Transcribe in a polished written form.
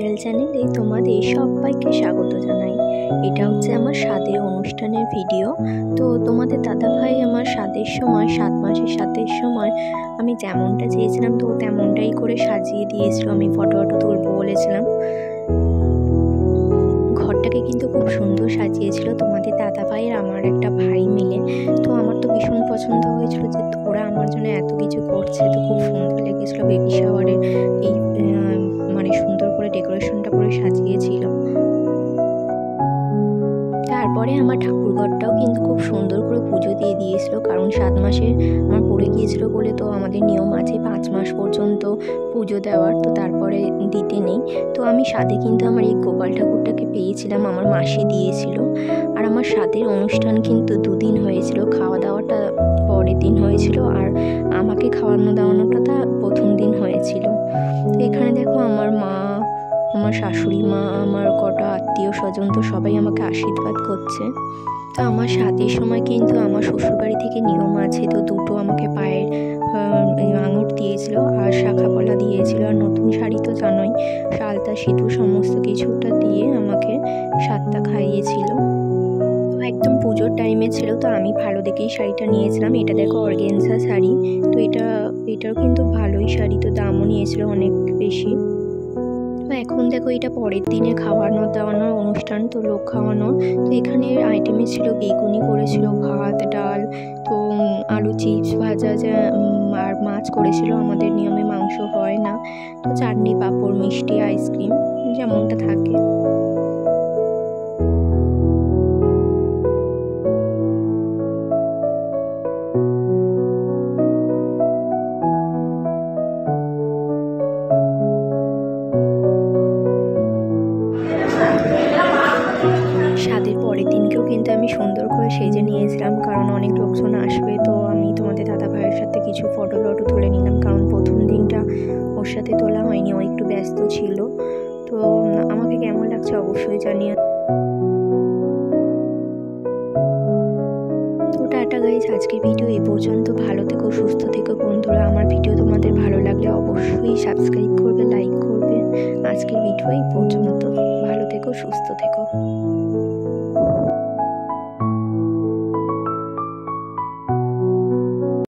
Lifestyle চ্যানেলে তোমাদের সবাইকে স্বাগত জানাই। এটা হচ্ছে আমার স্বাদের অনুষ্ঠানের ভিডিও। তো তোমাদের দাদাভাই আমার স্বাদের সময় 7 মাসের স্বাদের সময় আমি যেমনটা চেয়েছিলাম তো তেমনটাই করে সাজিয়ে দিয়েছিল। আমি ফটো তুলবো বলেছিলাম। ঘরটাকে কিন্তু খুব সুন্দর সাজিয়েছিল তোমাদের দাদাভাই আর আমার একটা ভাই মিলে। তো আমার তো ভীষণ পছন্দ হয়েছিল যে ওরা আমার জন্য এত কিছু করছে। তো খুব সুন্দর লেগেছিলো বেবি শাওয়ারের এই সুন্দর করে ডেকোরেশনটা করে সাজিয়েছিল। তারপরে আমার ঠাকুরঘরটাও কিন্তু খুব সুন্দর করে পুজো দিয়ে দিয়েছিল, কারণ 7 মাসে আমার পড়ে গিয়েছিল বলে তো আমাদের নিয়ম আছে 5 মাস পর্যন্ত পুজো দেওয়ার, তো তারপরে দিতে নেই। তো আমি স্বাদে কিন্তু আমার এই গোপাল ঠাকুরটাকে পেয়েছিলাম, আমার মাসি দিয়েছিল। আর আমার স্বাদের অনুষ্ঠান কিন্তু 2 দিন হয়েছিল, খাওয়া দাওয়াটা পরের দিন হয়েছিল আর আমাকে খাওয়ানো দাওয়ানোটা প্রথম দিন হয়েছিল। তো এখানে দেখো আমার মা, আমার শাশুড়ি মা, আমার কটা আত্মীয় স্বজন তো সবাই আমাকে আশীর্বাদ করছে। তো আমার স্বাদের সময় কিন্তু আমার শ্বশুরবাড়ি থেকে নিয়ম আছে, তো দুটো আমাকে পায়ের আঙুর দিয়েছিল আর শাখা পলা দিয়েছিল আর নতুন শাড়ি তো জানোই, আলতা সিঁদুর সমস্ত কিছুটা দিয়ে আমাকে স্বাদটা খাইয়েছিল। একদম পুজোর টাইমে ছিল, তো আমি ভালো দেখেই শাড়িটা নিয়েছিলাম। এটা দেখো অর্গেনজা শাড়ি, তো এটাও কিন্তু ভালোই শাড়ি, তো দামও নিয়েছিল অনেক বেশি। এখন দেখো এটা পরের দিনে খাওয়ানো দাওয়ানোর অনুষ্ঠান, তো লোক খাওয়ানোর। তো এখানে আইটেমে ছিল বেগুনি করেছিল, ভাত ডাল, তো আলু চিপস ভাজা আর মাছ করেছিল। আমাদের নিয়মে মাংস হয় না, তো চাটনি পাঁপড় মিষ্টি আইসক্রিম যেমনটা থাকে। স্বাদের পরের দিনকেও কিন্তু আমি সুন্দর করে সেজে নিয়েছিলাম, কারণ অনেক লোকজন আসবে। তো আমি তোমাদের দাদা ভাইয়ের সাথে কিছু ফটো তুলে নিলাম, কারণ প্রথম দিনটা ওর সাথে তোলা হয়নি, ও একটু ব্যস্ত ছিল। তো আমাকে কেমন লাগছে অবশ্যই জানিও। তো টাটা গাইস, আজকের ভিডিও এই পর্যন্ত। ভালো থেকো, সুস্থ থেকো বন্ধুরা। আমার ভিডিও তোমাদের ভালো লাগলে অবশ্যই সাবস্ক্রাইব করবে, লাইক করবে। আজকের ভিডিও এই পর্যন্ত। ভালো থেকো, সুস্থ থেকো।